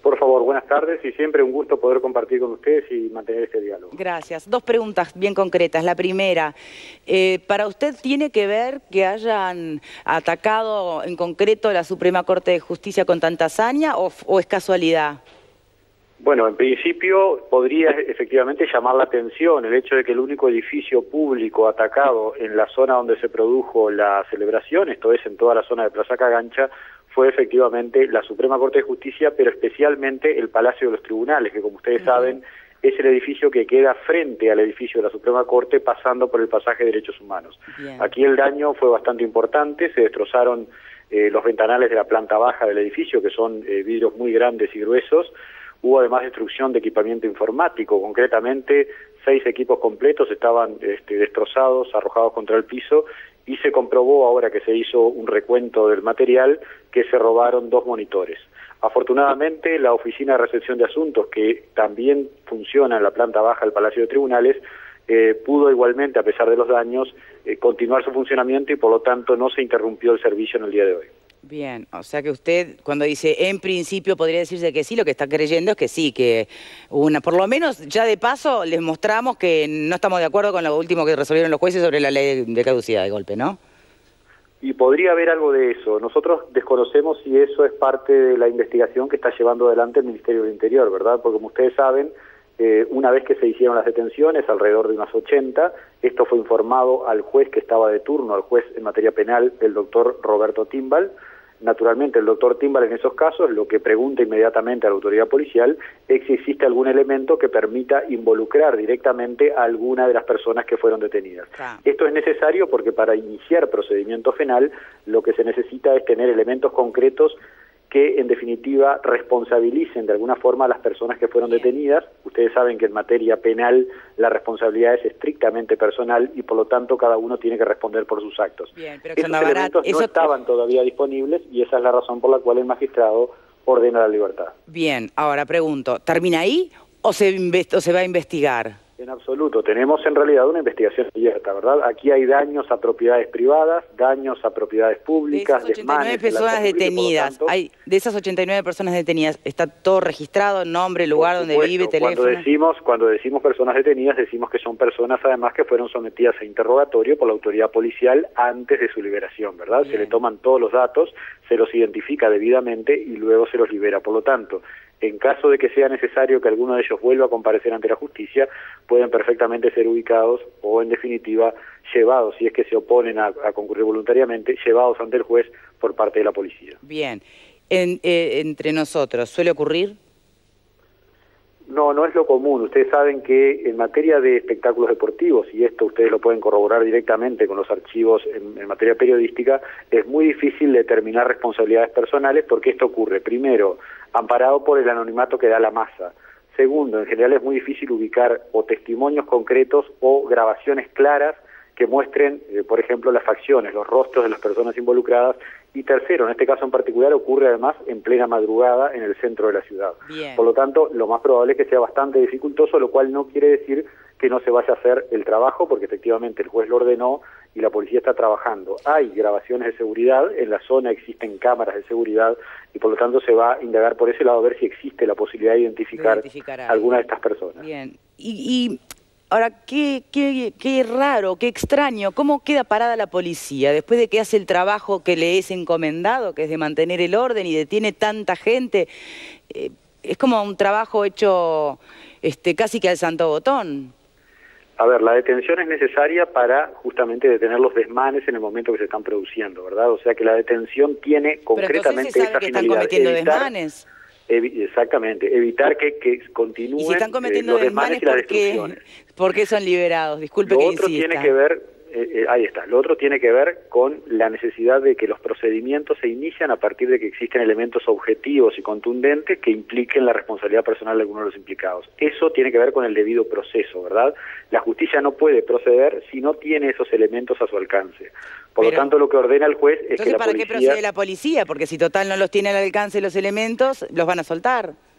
Por favor, buenas tardes y siempre un gusto poder compartir con ustedes y mantener este diálogo. Gracias. Dos preguntas bien concretas. La primera, eh, ¿para usted tiene que ver que hayan atacado en concreto la Suprema Corte de Justicia con tanta hazaña o, o es casualidad? Bueno, en principio podría efectivamente llamar la atención el hecho de que el único edificio público atacado en la zona donde se produjo la celebración, esto es en toda la zona de Plaza Cagancha, fue efectivamente la Suprema Corte de Justicia, pero especialmente el Palacio de los Tribunales, que como ustedes uh-huh. saben es el edificio que queda frente al edificio de la Suprema Corte pasando por el pasaje de Derechos Humanos. Bien. Aquí el daño fue bastante importante, se destrozaron eh, los ventanales de la planta baja del edificio, que son eh, vidrios muy grandes y gruesos. Hubo además destrucción de equipamiento informático, concretamente seis equipos completos estaban este, destrozados, arrojados contra el piso, y se comprobó ahora que se hizo un recuento del material que se robaron dos monitores. Afortunadamente la Oficina de Recepción de Asuntos, que también funciona en la planta baja del Palacio de Tribunales, eh, pudo igualmente, a pesar de los daños, eh, continuar su funcionamiento y por lo tanto no se interrumpió el servicio en el día de hoy. Bien, o sea que usted cuando dice en principio podría decirse que sí, lo que está creyendo es que sí, que una, por lo menos ya de paso les mostramos que no estamos de acuerdo con lo último que resolvieron los jueces sobre la ley de caducidad de golpe, ¿no? Y podría haber algo de eso. Nosotros desconocemos si eso es parte de la investigación que está llevando adelante el Ministerio del Interior, ¿verdad? Porque como ustedes saben, eh, una vez que se hicieron las detenciones, alrededor de unas ochenta, esto fue informado al juez que estaba de turno, al juez en materia penal, el doctor Roberto Timbal. Naturalmente, el doctor Timbal en esos casos lo que pregunta inmediatamente a la autoridad policial es si existe algún elemento que permita involucrar directamente a alguna de las personas que fueron detenidas. Ah. Esto es necesario porque para iniciar procedimiento penal lo que se necesita es tener elementos concretos que en definitiva responsabilicen de alguna forma a las personas que fueron Bien. detenidas. Ustedes saben que en materia penal la responsabilidad es estrictamente personal y por lo tanto cada uno tiene que responder por sus actos. Bien, pero Esos elementos Barat, no eso... estaban todavía disponibles y esa es la razón por la cual el magistrado ordena la libertad. Bien, ahora pregunto, ¿termina ahí o se, o se va a investigar? En absoluto, tenemos en realidad una investigación abierta, ¿verdad? Aquí hay daños a propiedades privadas, daños a propiedades públicas, de esas ochenta y nueve personas detenidas, tanto, hay, de esas ochenta y nueve personas detenidas, ¿está todo registrado, nombre, lugar donde vive, teléfono? Cuando decimos, cuando decimos personas detenidas, decimos que son personas además que fueron sometidas a interrogatorio por la autoridad policial antes de su liberación, ¿verdad? Bien. Se le toman todos los datos, se los identifica debidamente y luego se los libera. Por lo tanto, en caso de que sea necesario que alguno de ellos vuelva a comparecer ante la justicia, pueden perfectamente ser ubicados o, en definitiva, llevados, si es que se oponen a, a concurrir voluntariamente, llevados ante el juez por parte de la policía. Bien. En, eh, entre nosotros, ¿suele ocurrir? No, no es lo común. Ustedes saben que en materia de espectáculos deportivos, y esto ustedes lo pueden corroborar directamente con los archivos en, en materia periodística, es muy difícil determinar responsabilidades personales porque esto ocurre, primero, amparado por el anonimato que da la masa. Segundo, en general es muy difícil ubicar o testimonios concretos o grabaciones claras que muestren, eh, por ejemplo, las facciones, los rostros de las personas involucradas. Y tercero, en este caso en particular, ocurre además en plena madrugada en el centro de la ciudad. Bien. Por lo tanto, lo más probable es que sea bastante dificultoso, lo cual no quiere decir que no se vaya a hacer el trabajo, porque efectivamente el juez lo ordenó y la policía está trabajando. Hay grabaciones de seguridad, en la zona existen cámaras de seguridad y por lo tanto se va a indagar por ese lado a ver si existe la posibilidad de identificar, de identificar a alguna de estas personas. Bien. Y... y... Ahora, qué, qué, qué raro, qué extraño, ¿cómo queda parada la policía después de que hace el trabajo que le es encomendado, que es de mantener el orden y detiene tanta gente? Eh, es como un trabajo hecho este, casi que al santo botón. A ver, la detención es necesaria para justamente detener los desmanes en el momento que se están produciendo, ¿verdad? O sea que la detención tiene concretamente esa finalidad. Pero entonces se sabe que están cometiendo evitar... desmanes. Evi exactamente, evitar que, que continúen ¿Y si están cometiendo eh, los desmanes, desmanes y las destrucciones. ¿Por qué son liberados? Disculpe Lo que otro insista. tiene que ver, eh, eh, ahí está, lo otro tiene que ver con la necesidad de que los procedimientos se inician a partir de que existen elementos objetivos y contundentes que impliquen la responsabilidad personal de alguno de los implicados. Eso tiene que ver con el debido proceso, ¿verdad? La justicia no puede proceder si no tiene esos elementos a su alcance. Por Pero, lo tanto, lo que ordena el juez es que la ¿para policía... qué procede la policía? Porque si total no los tiene al alcance los elementos, los van a soltar.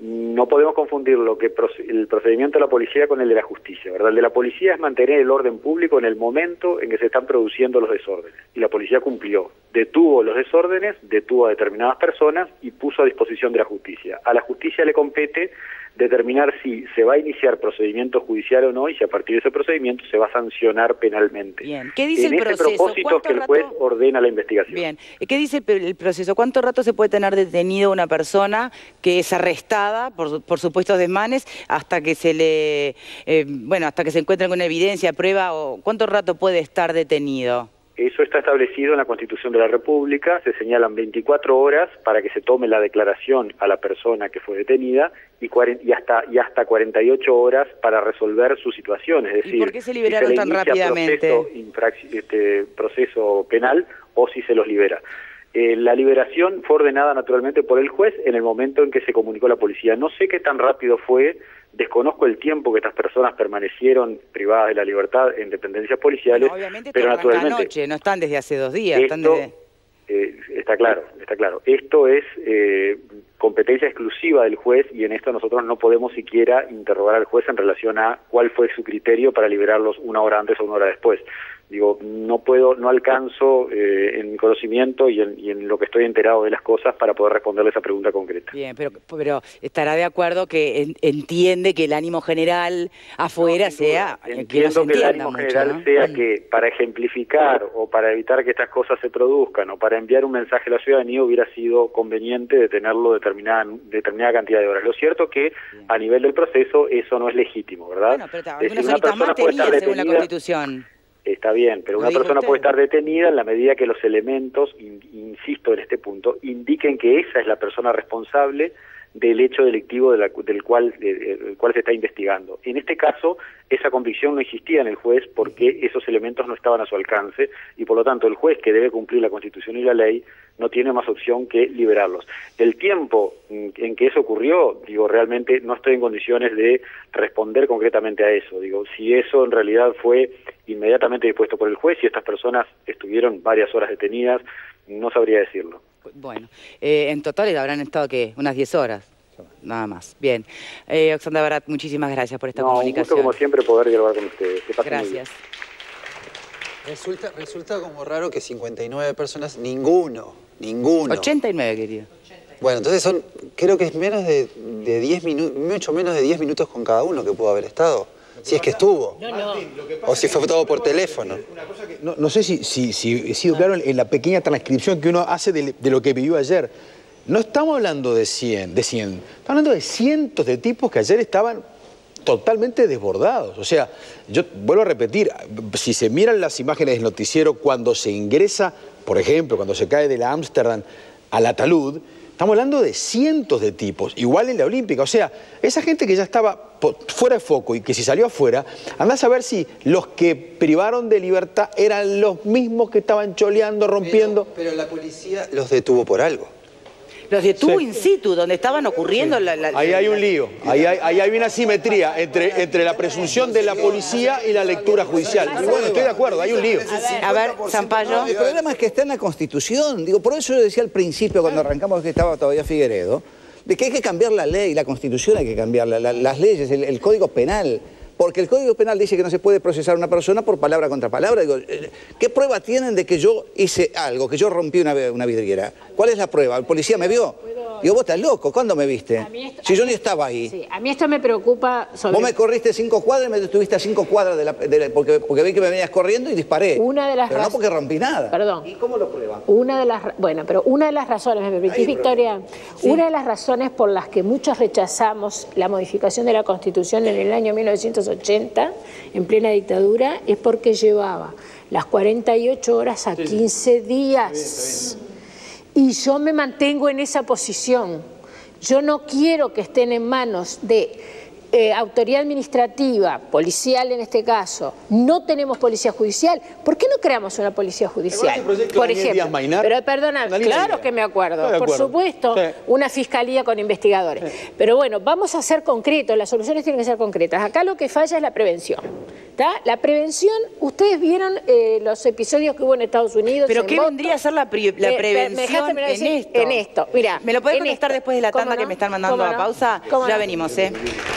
no podemos confundir lo que el procedimiento de la policía con el de la justicia, ¿verdad? El de la policía es mantener el orden público en el momento en que se están produciendo los desórdenes. Y la policía cumplió. Detuvo los desórdenes, detuvo a determinadas personas y puso a disposición de la justicia. A la justicia le compete determinar si se va a iniciar procedimiento judicial o no y si a partir de ese procedimiento se va a sancionar penalmente. Bien. ¿Qué dice en el ese proceso? propósito que el juez rato... ordena la investigación. Bien. ¿Qué dice el proceso? ¿Cuánto rato se puede tener detenido una persona que es arrestada por, por supuestos desmanes hasta que se le, eh, bueno, hasta que se encuentre con evidencia, prueba, o cuánto rato puede estar detenido? Eso está establecido en la Constitución de la República, se señalan veinticuatro horas para que se tome la declaración a la persona que fue detenida y, y, hasta, y hasta cuarenta y ocho horas para resolver su situación. Es decir, ¿y por qué se liberaron si se tan rápidamente? Proceso, este, proceso penal o si se los libera. Eh, la liberación fue ordenada naturalmente por el juez en el momento en que se comunicó a la policía. No sé qué tan rápido fue, desconozco el tiempo que estas personas permanecieron privadas de la libertad en dependencias policiales, bueno, obviamente pero esto naturalmente anoche, no están desde hace dos días. Esto, están desde... eh, está claro, está claro. Esto es eh, competencia exclusiva del juez y en esto nosotros no podemos siquiera interrogar al juez en relación a cuál fue su criterio para liberarlos una hora antes o una hora después. Digo, no puedo, no alcanzo eh, en mi conocimiento y en, y en lo que estoy enterado de las cosas para poder responderle esa pregunta concreta. Bien, pero, pero estará de acuerdo que en, entiende que el ánimo general afuera no, sea... Entiendo que, que el ánimo mucho, general ¿no? sea que para ejemplificar o para evitar que estas cosas se produzcan o para enviar un mensaje a la ciudadanía hubiera sido conveniente detenerlo determinada, determinada cantidad de horas. Lo cierto que Bien. a nivel del proceso eso no es legítimo, ¿verdad? Bueno, pero algunas horitas más tenía según la Constitución. Está bien, pero una persona usted? puede estar detenida en la medida que los elementos, in, insisto en este punto, indiquen que esa es la persona responsable del hecho delictivo de la, del cual, de, del cual se está investigando. En este caso, esa convicción no existía en el juez porque esos elementos no estaban a su alcance y por lo tanto el juez, que debe cumplir la Constitución y la ley, no tiene más opción que liberarlos. El tiempo en que eso ocurrió, digo, realmente no estoy en condiciones de responder concretamente a eso. Digo, si eso en realidad fue inmediatamente dispuesto por el juez y estas personas estuvieron varias horas detenidas, no sabría decirlo. Bueno, eh, en total habrán estado, ¿qué? Unas diez horas, nada más. Bien. Eh, Oxandra Barat, muchísimas gracias por esta no, comunicación. Un gusto, como siempre, poder dialogar con ustedes. Que pasen gracias. Resulta, resulta como raro que cincuenta y nueve personas, ninguno, ninguno. ochenta y nueve, querido. Bueno, entonces son, creo que es menos de, de diez minutos, mucho menos de diez minutos con cada uno que pudo haber estado. Si es que estuvo. No, no. O si fue todo por teléfono. No, no sé si, si, si he sido claro en la pequeña transcripción que uno hace de, de lo que vivió ayer. No estamos hablando de cien, de cien. Estamos hablando de cientos de tipos que ayer estaban totalmente desbordados. O sea, yo vuelvo a repetir, si se miran las imágenes del noticiero cuando se ingresa, por ejemplo, cuando se cae de la Ámsterdam a la Talud, estamos hablando de cientos de tipos, igual en la Olímpica. O sea, esa gente que ya estaba fuera de foco y que si salió afuera, andá a saber si los que privaron de libertad eran los mismos que estaban choleando, rompiendo. Pero, pero la policía los detuvo por algo. Los detuvo sí. in situ, donde estaban ocurriendo... Sí. La, la, ahí hay un lío, ahí hay, ahí hay una simetría entre, entre la presunción de la policía y la lectura judicial. Y bueno, estoy de acuerdo, hay un lío. A ver, Zampayo. El problema es que está en la Constitución. Digo, por eso yo decía al principio, cuando arrancamos, que estaba todavía Figueredo, de que hay que cambiar la ley, la Constitución hay que cambiar, la, la, las leyes, el, el Código Penal. Porque el Código Penal dice que no se puede procesar a una persona por palabra contra palabra. Digo, ¿qué prueba tienen de que yo hice algo, que yo rompí una, una vidriera? ¿Cuál es la prueba? ¿El policía me vio? Digo, vos estás loco, ¿cuándo me viste? Esto, si yo ni estaba ahí. Sí, a mí esto me preocupa sobre... Vos me corriste cinco cuadras y me detuviste a cinco cuadras de la, de la, porque, porque vi que me venías corriendo y disparé. Una de las pero no porque rompí nada. Perdón. ¿Y cómo lo prueba? Una de las... Bueno, pero una de las razones, ¿me permitís, Victoria? Sí. Una de las razones por las que muchos rechazamos la modificación de la Constitución en el año mil novecientos ochenta, en plena dictadura, es porque llevaba las cuarenta y ocho horas a quince días. Y yo me mantengo en esa posición. Yo no quiero que estén en manos de eh, autoridad administrativa, policial en este caso. No tenemos policía judicial. ¿Por qué no creamos una policía judicial? Por ejemplo. Pero perdona, claro que me acuerdo. Por acuerdo. supuesto, sí. Una fiscalía con investigadores. Sí. Pero bueno, vamos a ser concretos. Las soluciones tienen que ser concretas. Acá lo que falla es la prevención. ¿Está? La prevención, ustedes vieron eh, los episodios que hubo en Estados Unidos. ¿Pero qué Boston? vendría a ser la, pre la prevención me, me en esto? En esto, mira. ¿Me lo puede contestar esto. después de la tanda no? que me están mandando no? a pausa? Ya no? venimos, ¿eh?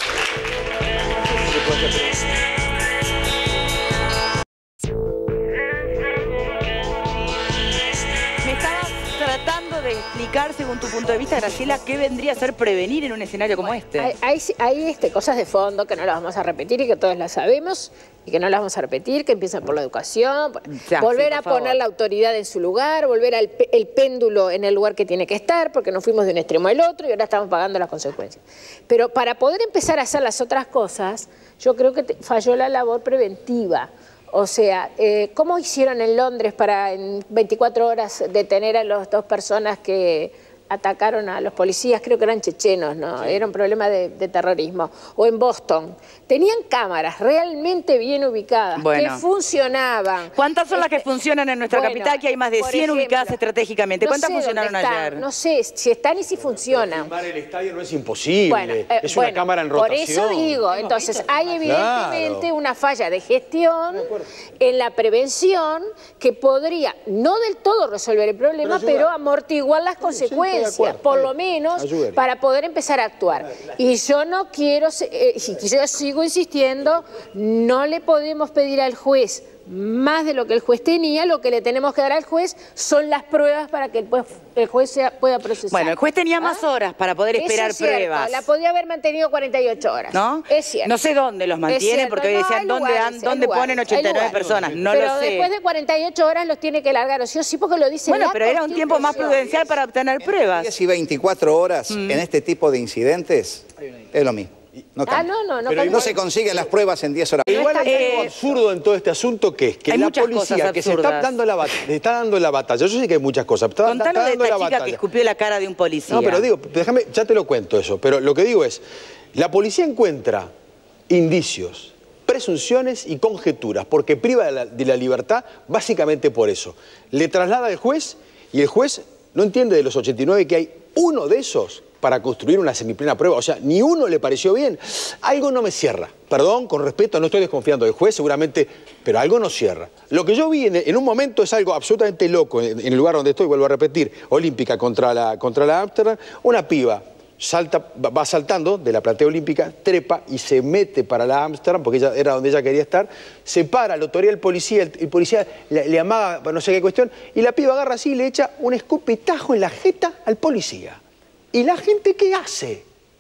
Me estabas tratando de explicar, según tu punto de vista, Graciela, qué vendría a ser prevenir en un escenario como este. Hay, hay, hay este, cosas de fondo que no las vamos a repetir y que todos las sabemos y que no las vamos a repetir, que empiezan por la educación, ya, volver sí, a favor. poner la autoridad en su lugar, volver al el péndulo en el lugar que tiene que estar, porque nos fuimos de un extremo al otro y ahora estamos pagando las consecuencias. Pero para poder empezar a hacer las otras cosas, yo creo que te, falló la labor preventiva. O sea, eh, ¿cómo hicieron en Londres para en veinticuatro horas detener a las dos personas que atacaron a los policías? Creo que eran chechenos, ¿no? Sí. Era un problema de, de terrorismo. O en Boston. Tenían cámaras realmente bien ubicadas, bueno, que funcionaban. ¿Cuántas son este, las que funcionan en nuestra bueno, capital? Que hay más de cien ejemplo, ubicadas estratégicamente. ¿Cuántas no sé funcionaron ayer? No sé si están y si funcionan. Filmar el estadio no es imposible. Bueno, eh, es bueno, una cámara en rotación. Por eso digo, entonces hay evidentemente claro. una falla de gestión en la prevención que podría, no del todo resolver el problema, pero, pero amortiguar las consecuencias. Sí, por lo menos Ayúdale. para poder empezar a actuar. Y yo no quiero, eh, yo sigo insistiendo, no le podemos pedir al juez más de lo que el juez tenía, lo que le tenemos que dar al juez son las pruebas para que el, el juez sea, pueda procesar. Bueno, el juez tenía más ¿Ah? horas para poder esperar Eso es pruebas. La podía haber mantenido cuarenta y ocho horas. ¿No? Es cierto. No sé dónde los mantienen, porque hoy decían no, dónde, lugares, dónde ponen ochenta y nueve personas. No pero lo sé. Pero después de cuarenta y ocho horas los tiene que largar, o sí o sí, porque lo dice Bueno, la pero era un tiempo más prudencial para obtener pruebas. diez y veinticuatro horas mm. en este tipo de incidentes es lo mismo. No, ah, no, no, no, pero no se consiguen las pruebas en diez horas. Igual hay eh, algo absurdo en todo este asunto, que es que la policía que se está dando la, está dando la batalla, yo sé que hay muchas cosas, está, Contalo está dando de esta la chica batalla. que escupió la cara de un policía. No, pero digo, déjame, ya te lo cuento eso, pero lo que digo es, la policía encuentra indicios, presunciones y conjeturas, porque priva de la, de la libertad básicamente por eso. Le traslada al juez y el juez no entiende de los ochenta y nueve que hay uno de esos para construir una semiplena prueba, o sea, ni uno le pareció bien. Algo no me cierra. Perdón, con respeto, no estoy desconfiando del juez, seguramente, pero algo no cierra. Lo que yo vi en, en un momento es algo absolutamente loco, en, en el lugar donde estoy, vuelvo a repetir, Olímpica contra la, contra la Ámsterdam, una piba salta, va saltando de la platea olímpica, trepa y se mete para la Ámsterdam, porque ella era donde ella quería estar, se para, lo autoría el policía, el, el policía le, le amaga no sé qué cuestión, y la piba agarra así y le echa un escopetajo en la jeta al policía. ¿Y la gente qué hace?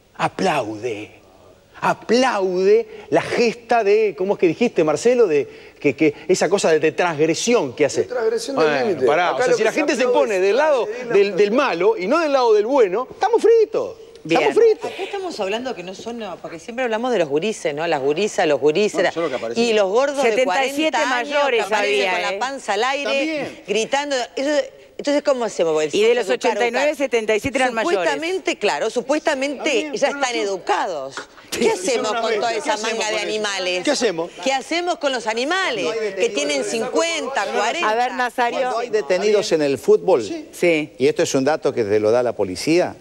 Aplaude. Aplaude la gesta de, ¿cómo es que dijiste, Marcelo? De que, que esa cosa de, de transgresión que hace. De transgresión del bueno, límite. Pará, o sea, si la gente se pone del lado del, del malo y no del lado del bueno, estamos fritos. Bien. Estamos fritos. Acá estamos hablando que no son, porque siempre hablamos de los gurises, ¿no? Las gurisas, los gurises. Bueno, y los gordos de cuarenta años mayores que había, con ¿eh? la panza al aire, también, gritando. Eso, entonces, ¿cómo hacemos? Y de los ochenta y nueve, setenta y siete eran mayores. Supuestamente, claro, supuestamente bien, ya están educados. ¿Qué hacemos con toda esa manga de animales? ¿Qué hacemos? ¿Qué hacemos con los animales? Que tienen cincuenta, cuarenta. A ver, Nazario. Cuando hay detenidos en el fútbol, sí. y esto es un dato que te lo da la policía,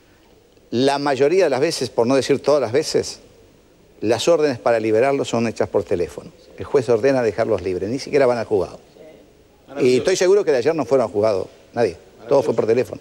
la mayoría de las veces, por no decir todas las veces, las órdenes para liberarlos son hechas por teléfono. El juez ordena dejarlos libres, ni siquiera van al juzgado. Y estoy seguro que de ayer no fueron al juzgado, nadie. Todo fue por teléfono.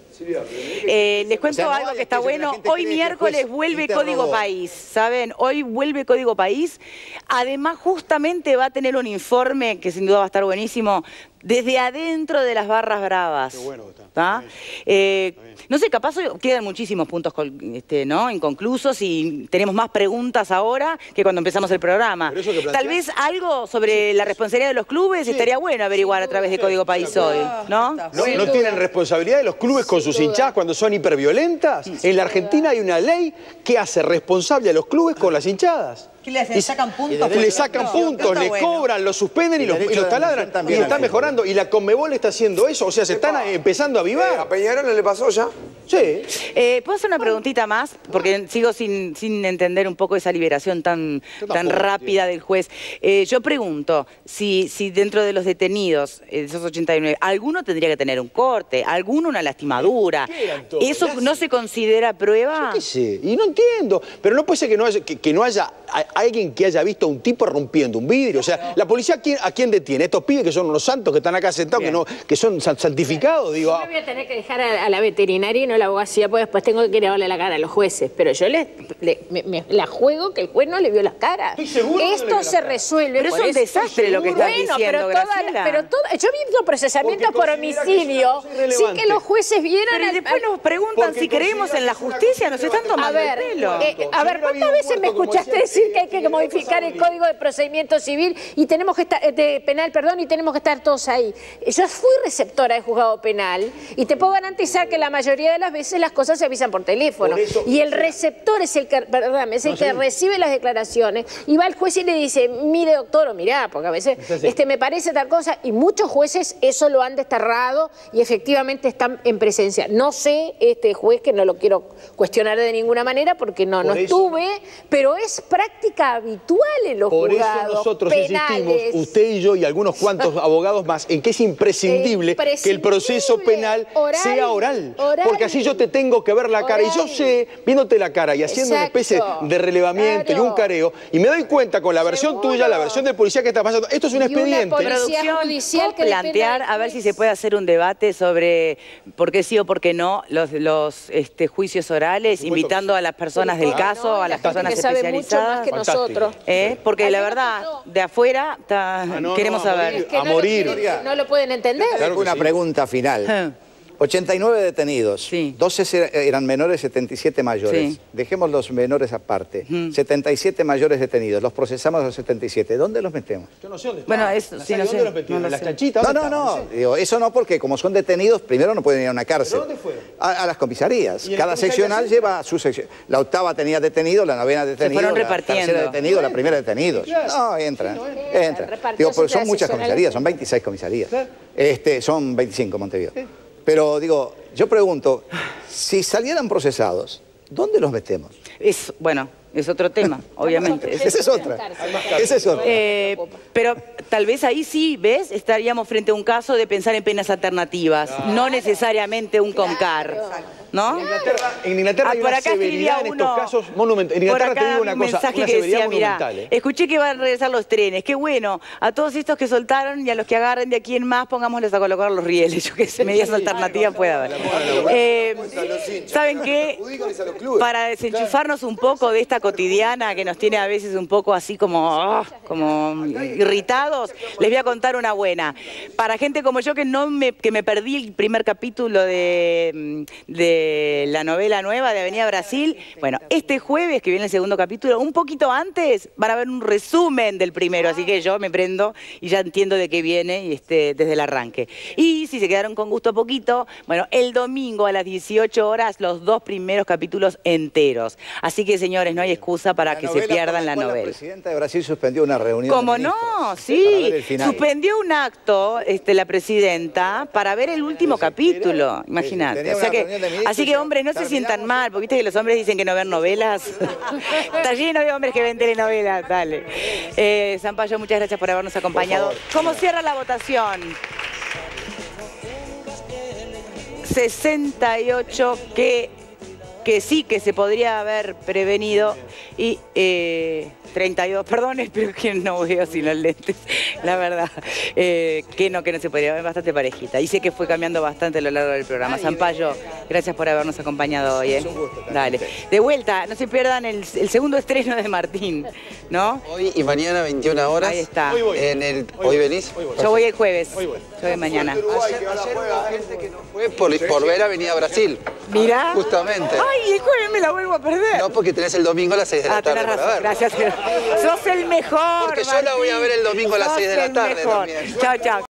Eh, les cuento o sea, no algo que está bueno. Hoy miércoles vuelve Código País, ¿saben? Hoy vuelve Código País. Además, justamente va a tener un informe que sin duda va a estar buenísimo desde adentro de las barras bravas. Qué bueno que está. ¿Está? Eh, no sé, capaz hoy quedan muchísimos puntos este, ¿no? inconclusos y tenemos más preguntas ahora que cuando empezamos el programa. Plantea... Tal vez algo sobre sí. la responsabilidad de los clubes sí. estaría bueno averiguar a través de Código País sí. hoy, ¿no? ¿No, ¿No tienen responsabilidad de los clubes con sus hinchadas cuando son hiperviolentas? En la Argentina hay una ley que hace responsable a los clubes con las hinchadas. ¿Qué le hacen? ¿Le sacan puntos? Le sacan puntos, le cobran, los suspenden y los, y los taladran. Y están mejorando. Y la Conmebol está haciendo eso. O sea, se están empezando a avivar. Eh, ¿A Peñarol le pasó ya? Sí. Eh, ¿Puedo hacer una preguntita más? Porque sigo sin, sin entender un poco esa liberación tan, tan rápida del juez. Eh, yo pregunto, si, si dentro de los detenidos, de esos ochenta y nueve, alguno tendría que tener un corte, alguno una lastimadura. ¿Eso no se considera prueba? Yo qué sé. Y no entiendo. Pero no puede ser que no haya... Que, que no haya alguien que haya visto a un tipo rompiendo un vidrio. O sea, la policía, ¿a quién, a quién detiene? Estos pibes que son unos santos que están acá sentados, que, no, que son santificados, digo. Yo me voy a tener que dejar a, a la veterinaria y no a la abogacía, porque después tengo que darle la cara a los jueces. Pero yo les, le, me, me, la juego que el juez no le vio las caras. Estoy seguro Esto que no se resuelve. Pero es un desastre lo que estás bueno, diciendo, pero toda, pero toda, yo he visto procesamientos por homicidio sin que los jueces vieran. Pero al, después nos preguntan si creemos en la justicia, nos están tomando a ver, el pelo. Eh, a ver, ¿cuántas veces me escuchaste decir que hay que modificar el Código de Procedimiento Civil y tenemos que estar, de penal, perdón, y tenemos que estar todos ahí? Yo fui receptora de juzgado penal y te puedo garantizar que la mayoría de las veces las cosas se avisan por teléfono. Por y el receptor es el que, perdón, es el no, que sí. recibe las declaraciones y va al juez y le dice, mire doctor, o mirá, porque a veces este, me parece tal cosa, y muchos jueces eso lo han desterrado y efectivamente están en presencia. No sé, este juez, que no lo quiero cuestionar de ninguna manera porque no, no estuve, pero es práctica habitual en los por juzgados eso nosotros penales. insistimos, usted y yo y algunos cuantos abogados más, en que es imprescindible, imprescindible que el proceso penal oral, sea oral, oral, porque así yo te tengo que ver la cara oral. Y yo sé, viéndote la cara y haciendo Exacto. Una especie de relevamiento claro. y un careo, y me doy cuenta con la versión Seguro. Tuya, la versión de policía que está pasando, esto es un y expediente. Una producción judicial que plantear a ver si se puede hacer un debate sobre por qué sí o por qué no los, los este, juicios orales, invitando a las personas del caso, no, a las personas que especializadas. Sabe mucho más que nosotros. ¿Eh? Porque la verdad, no. de afuera ta, ah, no, queremos no, saber. Es que a no morir. Lo, no lo pueden entender. Claro una sí. pregunta final. ochenta y nueve detenidos, sí. doce eran menores, setenta y siete mayores. Sí. Dejemos los menores aparte. Mm. setenta y siete mayores detenidos, los procesamos a los setenta y siete. ¿Dónde los metemos? Yo no sé dónde Bueno, eso sí, no sé. ¿Dónde los metieron? No, ¿En las sé. chanchitas? No, no, no. no. Digo, eso no, porque como son detenidos, primero no pueden ir a una cárcel. ¿Pero dónde fueron? A, a las comisarías. Cada seccional lleva su sección. La octava tenía detenido, la novena detenido, Se fueron la repartiendo. tercera detenido, la primera detenidos. No, entran. Entran. Digo, porque son muchas comisarías, son veintiséis comisarías. Este, son veinticinco en Montevideo. Pero digo, yo pregunto, si salieran procesados, ¿dónde los metemos? Es, bueno, es otro tema, obviamente. Esa es otra. Esa es otra. Eh, pero tal vez ahí sí, ¿ves? Estaríamos frente a un caso de pensar en penas alternativas, claro. no necesariamente un CONCAR. ¿No? En Inglaterra, en Inglaterra hay ah, por una acá severidad en estos casos monumentales. En Inglaterra te digo una cosa, mensaje una que decía, mirá, eh. escuché que van a regresar los trenes, qué bueno, a todos estos que soltaron y a los que agarren de aquí en más, pongámosles a colocar los rieles, yo qué sé, medidas alternativas puede haber. Eh, ¿Saben qué? Para desenchufarnos un poco de esta cotidiana que nos tiene a veces un poco así como, oh, como irritados, les voy a contar una buena. Para gente como yo que no me, que me perdí el primer capítulo de, de la novela nueva de Avenida Brasil, bueno, este jueves que viene el segundo capítulo, un poquito antes van a ver un resumen del primero, así que yo me prendo y ya entiendo de qué viene y este, desde el arranque. Y si se quedaron con gusto a poquito, bueno, el domingo a las dieciocho horas los dos primeros capítulos enteros. Así que señores, no hay excusa para la que se pierdan la novela. La presidenta de Brasil suspendió una reunión. ¿Cómo no? Sí, suspendió un acto este, la presidenta para ver el último capítulo, imagínate. O sea que, así que hombres, no se sientan mal, porque viste que los hombres dicen que no ven novelas. Está lleno de hombres que ven telenovelas, dale. Eh, Zampayo, muchas gracias por habernos acompañado. ¿Cómo cierra la votación? sesenta y ocho que, que sí, que se podría haber prevenido y eh, treinta y dos, perdón, pero que no veo sin los lentes, la verdad, eh, que no, que no se podría ver, bastante parejita. Y sé que fue cambiando bastante a lo largo del programa. Zampayo, gracias por habernos acompañado hoy. ¿eh? Dale. De vuelta, no se pierdan el, el segundo estreno de Martín, ¿no? Hoy y mañana, veintiuna horas. Ahí está. Hoy, voy. En el, ¿Hoy, ¿Hoy venís? Hoy voy. Yo voy el jueves. Hoy voy. Yo voy mañana. Ayer, ayer hubo gente que no fue por, por ver Avenida Brasil. Mirá. Justamente. Ay, el jueves me la vuelvo a perder. No, porque tenés el domingo a las seis de la ah, tarde tenés razón. para ver. Gracias. Sos el mejor, Porque yo Martín. la voy a ver el domingo a las seis de la tarde también. Chao, chao.